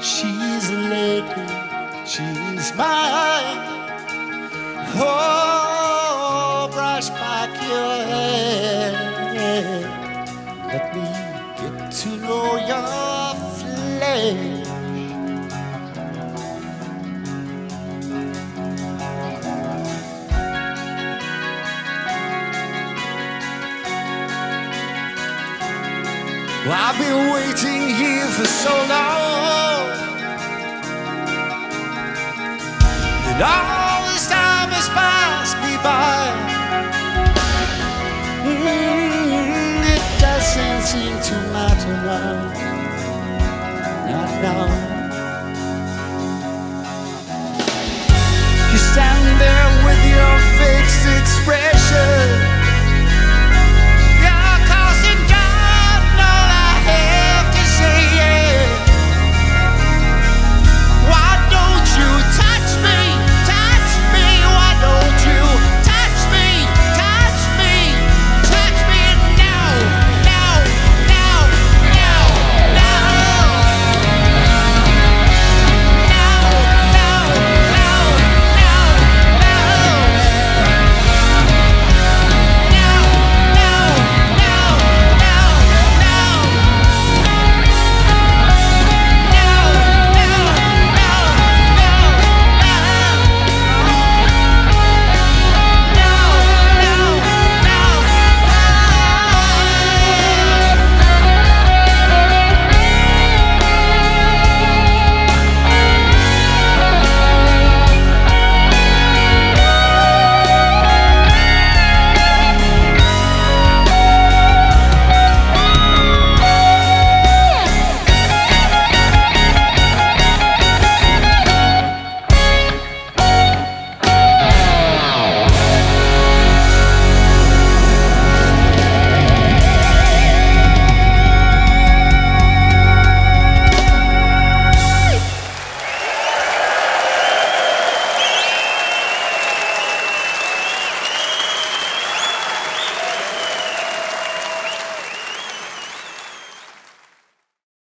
She's a lady, she's mine. Oh, brush back your hair. Let me get to know your flesh. Well, I've been waiting here for so long, and all this time has passed me by. It doesn't seem to matter now, not now. You stand there with your fixed expression,